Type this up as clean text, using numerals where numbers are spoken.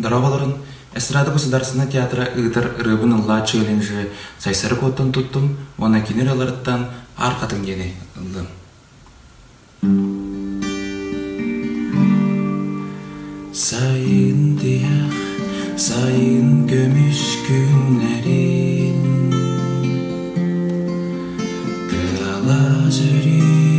Дорабаларын эстрада государственный театра ыдыр рыбын ылла челленджи сайсары коттон туттум, она кинераларыттан аркатын дени ылдым. Sayın diyah, sayın gömüş günlerin Kıala zürü